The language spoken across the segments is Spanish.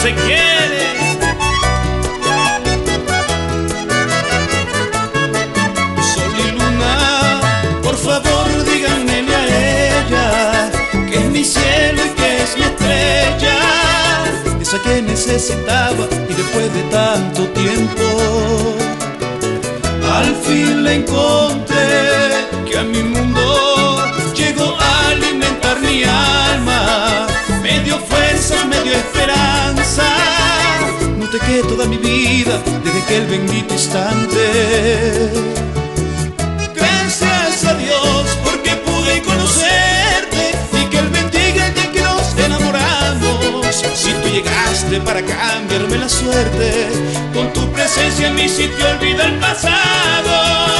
se quiere. Sol y luna, por favor díganmele a ella que es mi cielo y que es mi estrella, esa que necesitaba y después de tanto tiempo al fin la encontré, que a mi mundo llegó a alimentar mi alma, me dio fuerzas, me dio esperanza. Noté que toda mi vida, desde aquel bendito instante, gracias a Dios porque pude conocerte y que Él bendiga el día que nos enamoramos. Si tú llegaste para cambiarme la suerte, con tu presencia en mi sitio olvida el pasado.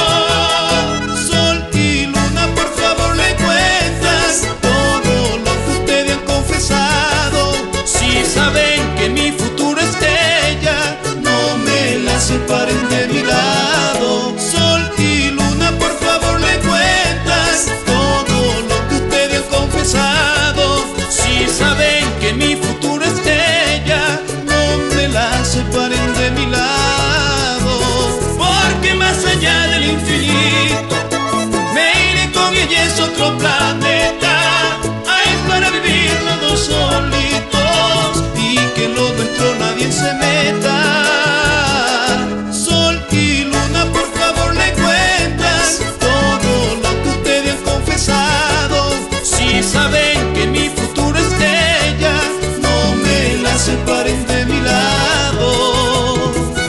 Sol y luna, por favor le cuentas todo lo que ustedes han confesado. Si saben que mi futuro es ella, no me la separen de mi lado. Sol y luna, por favor le cuentas todo lo que ustedes han confesado. Si saben que mi futuro es ella, no me la separen de mi lado. Porque más allá del infinito me iré con ella, es otro planeta. Hay para vivir los dos solitos y que en lo nuestro nadie se meta. Sol y luna, por favor le cuentas todo lo que ustedes han confesado. Si saben que mi futuro es ella, no me la separen de mi lado.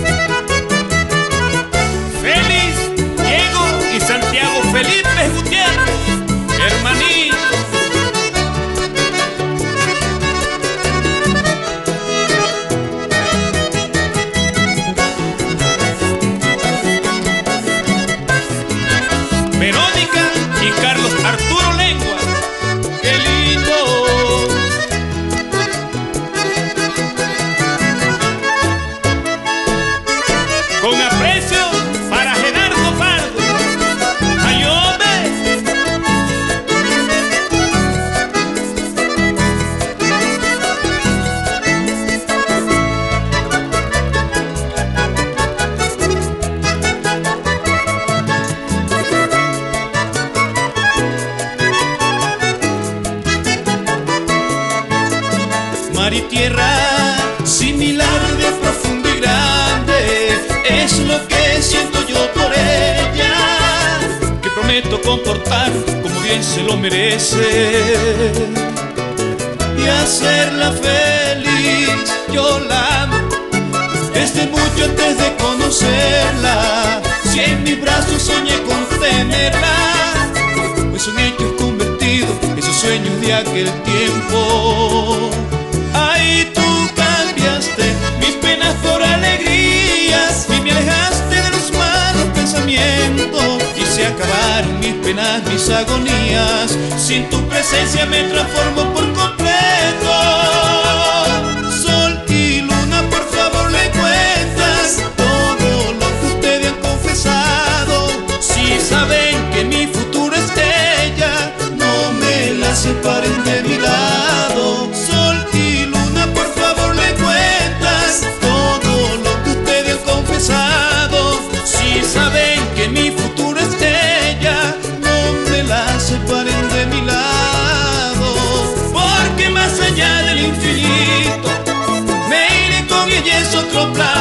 Félix, Diego y Santiago Felipe Gutiérrez, hermanitos. Verónica y Carlos Arturo Lengua, qué lindo. Con aprecio para Gerardo Pardo. ¡Ay, hombre! Mar y tierra, similar de profundo y grande, es lo que siento yo por ella, que prometo comportar como bien se lo merece y hacerla feliz. Yo la amo desde mucho antes de conocerla, si en mis brazos soñé con tenerla, pues son hechos convertidos, esos sueños de aquel tiempo. Ay, tú cambiaste mis penas por alegrías y me alejaste de los malos pensamientos, y se acabaron mis penas, mis agonías. Sin tu presencia me transformo por completo. Sol y luna, por favor le cuentas todo lo que ustedes han confesado. Si saben que mi futuro es ella, no me la separen de mi lado. Sol y luna, por favor le cuentas todo lo que ustedes han confesado. Si saben que mi futuro es ella, no me la separen de mi lado. Porque más allá del infinito me iré con ella, es otro plan.